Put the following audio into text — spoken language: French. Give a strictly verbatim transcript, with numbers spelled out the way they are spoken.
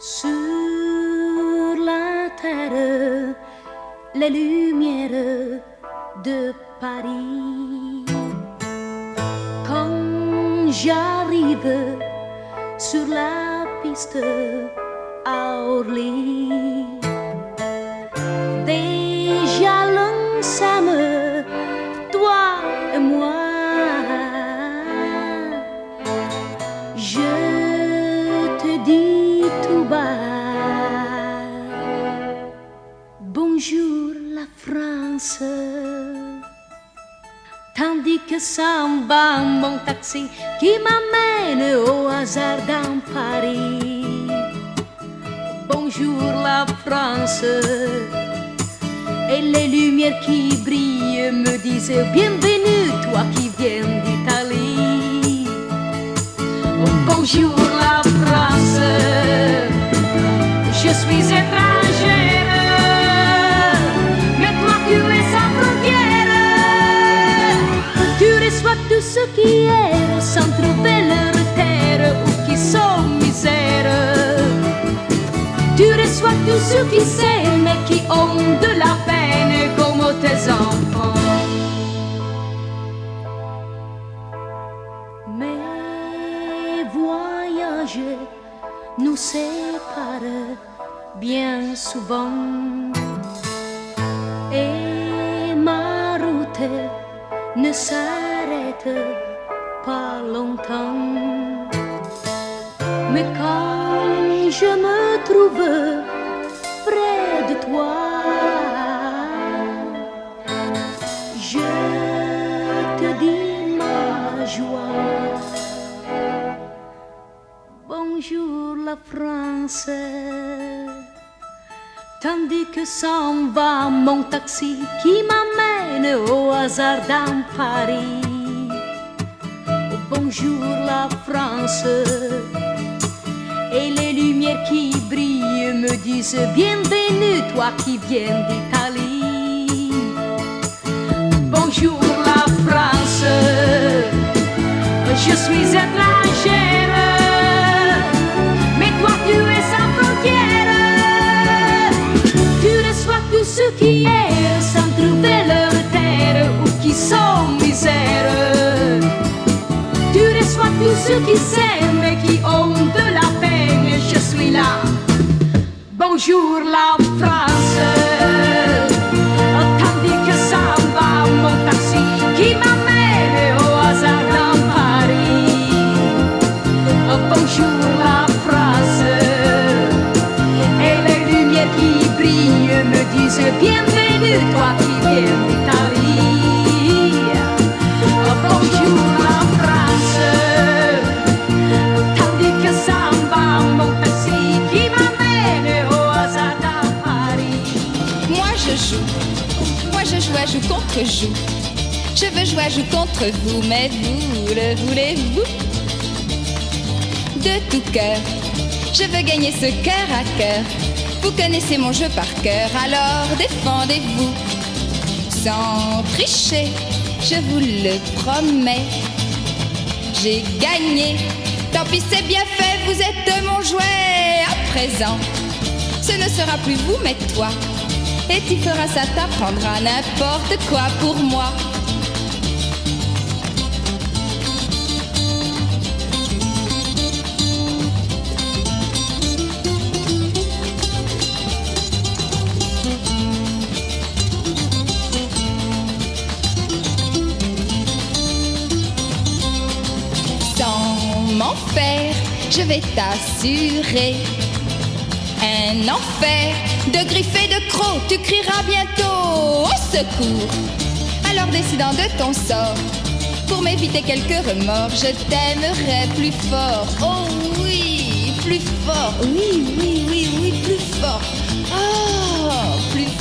Sur la terre, les lumières de Paris. Quand j'arrive sur la piste à Orly, déjà l'on s'aime, toi et moi. Je te dis tout bas, bonjour la France. Tandis que s'en va mon taxi qui m'amène au hasard dans Paris. Bonjour la France. Et les lumières qui brillent me disent bienvenue toi qui viens d'Italie. Oh, bonjour la France. Je suis étrangère, mais toi tu es sans frontières. Tu reçois tout ce qui est sans trouver leur terre ou qui sont misère. Tu reçois tous ceux qui s'aiment et qui ont de la peine comme tes enfants. Mes voyages nous séparent bien souvent et ma route ne s'arrête pas longtemps. Mais quand je me trouve près de toi, je te dis ma joie. Bonjour la France. Tandis que s'en va mon taxi qui m'amène au hasard dans Paris. Bonjour la France. Et les lumières qui brillent me disent bienvenue toi qui viens d'Italie. Bonjour la France. Je suis étrangère, mais toi tu es sans frontières. Tu reçois tout ce qui est sans trouver leur terre ou qui sont misère. Tu reçois tous ceux qui s'aiment et qui ont de la peine. Je suis là. Bonjour la France. Tandis que ça va mon taxi qui m'amène au hasard dans Paris. Bonjour la France. Et les lumières qui brillent me disent bienvenue toi qui viens d'Italie. Bonjour la France. Tandis que ça va mon taxi qui m'amène au hasard dans Paris. Moi je joue, moi je joue à joue contre joue. Je veux jouer à joue contre vous, mais vous le voulez-vous? De tout cœur, je veux gagner ce cœur à cœur. Vous connaissez mon jeu par cœur, alors défendez-vous. Sans tricher, je vous le promets. J'ai gagné, tant pis c'est bien fait, vous êtes mon jouet. À présent, ce ne sera plus vous mais toi. Et tu feras ça, t'apprendras n'importe quoi pour moi. Sans m'en faire, je vais t'assurer un enfer de griffes et de crocs. Tu crieras bientôt au secours. Alors décidant de ton sort, pour m'éviter quelques remords, je t'aimerai plus fort. Oh oui, plus fort. Oui, oui, oui, oui, plus fort. Oh, plus